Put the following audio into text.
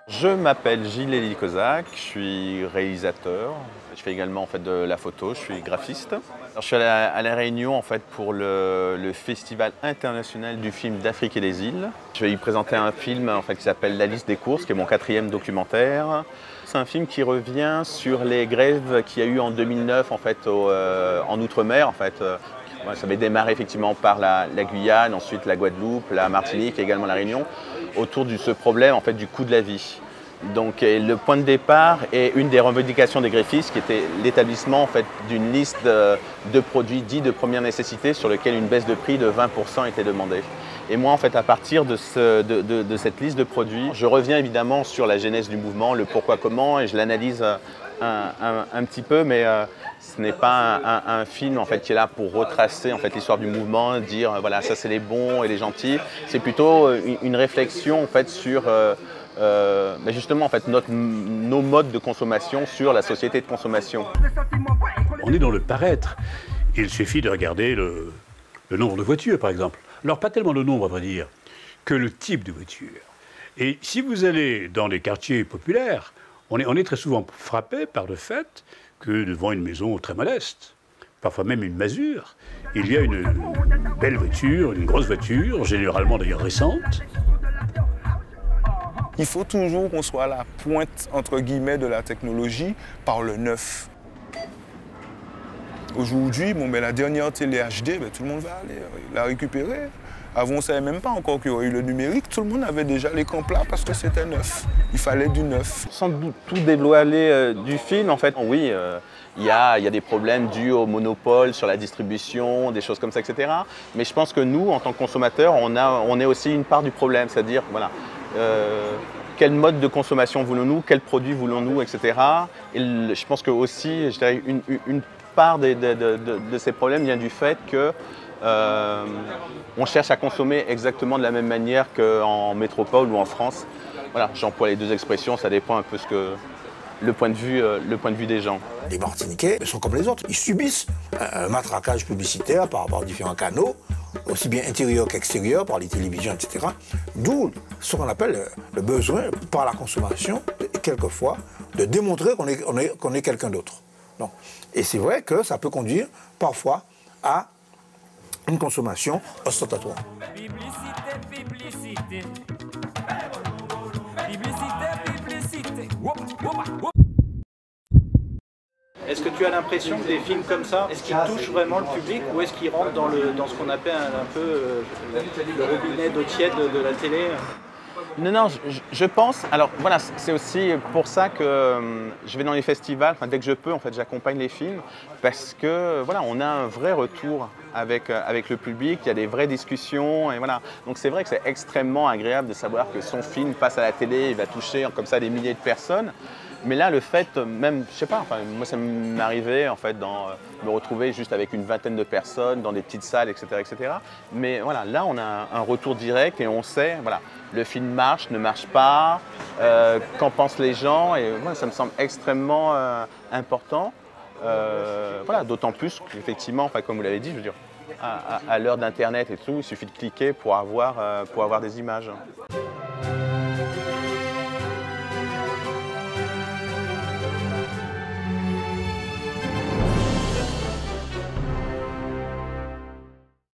Je m'appelle Gilles Kozak, je suis réalisateur. Je fais également en fait, de la photo, je suis graphiste. Alors, je suis à la Réunion en fait, pour le Festival international du film d'Afrique et des îles. Je vais y présenter un film en fait, qui s'appelle La liste des courses, qui est mon 4e documentaire. C'est un film qui revient sur les grèves qu'il y a eu en 2009 en, fait, en Outre-mer. En fait. Ça avait démarré effectivement par la Guyane, ensuite la Guadeloupe, la Martinique et également la Réunion, autour de ce problème en fait, du coût de la vie. Donc, le point de départ est une des revendications des gréfistes qui était l'établissement en fait, d'une liste de produits dits de première nécessité sur lesquels une baisse de prix de 20% était demandée. Et moi, en fait, à partir de cette liste de produits, je reviens évidemment sur la genèse du mouvement, le pourquoi, comment, et je l'analyse un petit peu, mais ce n'est pas un film en fait, qui est là pour retracer en fait, l'histoire du mouvement, dire voilà, ça c'est les bons et les gentils. C'est plutôt une réflexion en fait, sur justement en fait, nos modes de consommation sur la société de consommation. On est dans le paraître. Il suffit de regarder le nombre de voitures, par exemple. Alors, pas tellement le nombre, à vrai dire, que le type de voiture. Et si vous allez dans les quartiers populaires, on est très souvent frappé par le fait que devant une maison très modeste, parfois même une masure, il y a une belle voiture, une grosse voiture, généralement d'ailleurs récente. Il faut toujours qu'on soit à la pointe, entre guillemets, de la technologie par le neuf. Aujourd'hui, la dernière télé HD, tout le monde va aller la récupérer. Avant, on ne savait même pas encore qu'il y aurait eu le numérique. Tout le monde avait déjà l'écran plat parce que c'était neuf. Il fallait du neuf. Sans tout dévoiler du film, en fait, oui, il y a des problèmes dus au monopole sur la distribution, des choses comme ça, etc. Mais je pense que nous, en tant que consommateurs, on est aussi une part du problème. C'est-à-dire, voilà, quel mode de consommation voulons-nous, quels produits voulons-nous, etc. Et je pense que aussi, je dirais, une part de ces problèmes vient du fait que on cherche à consommer exactement de la même manière qu'en métropole ou en France. Voilà, j'emploie les deux expressions, ça dépend un peu le point de vue des gens. Les Martiniquais sont comme les autres, ils subissent un matraquage publicitaire par différents canaux, aussi bien intérieurs qu'extérieurs, par les télévisions, etc. D'où ce qu'on appelle le besoin, par la consommation, quelquefois, de démontrer qu'on est quelqu'un d'autre. Et c'est vrai que ça peut conduire parfois à une consommation ostentatoire. Est-ce que tu as l'impression que des films comme ça, est-ce qu'ils touchent vraiment le public ou est-ce qu'ils rentrent dans ce qu'on appelle un peu le robinet d'eau tiède de la télé? Non, je pense. Alors voilà, c'est aussi pour ça que je vais dans les festivals. Dès que je peux, en fait, j'accompagne les films parce que voilà, on a un vrai retour avec le public. Il y a des vraies discussions et voilà. Donc c'est vrai que c'est extrêmement agréable de savoir que son film passe à la télé, il va toucher comme ça des milliers de personnes. Mais là, le fait, même, je sais pas, moi ça m'est arrivé en fait, me retrouver juste avec une vingtaine de personnes dans des petites salles, etc., etc. Mais voilà, là, on a un retour direct et on sait, voilà, le film marche, ne marche pas, qu'en pensent les gens. Et moi, ça me semble extrêmement important. Voilà, d'autant plus qu'effectivement, comme vous l'avez dit, je veux dire, à l'heure d'Internet et tout, il suffit de cliquer pour avoir des images.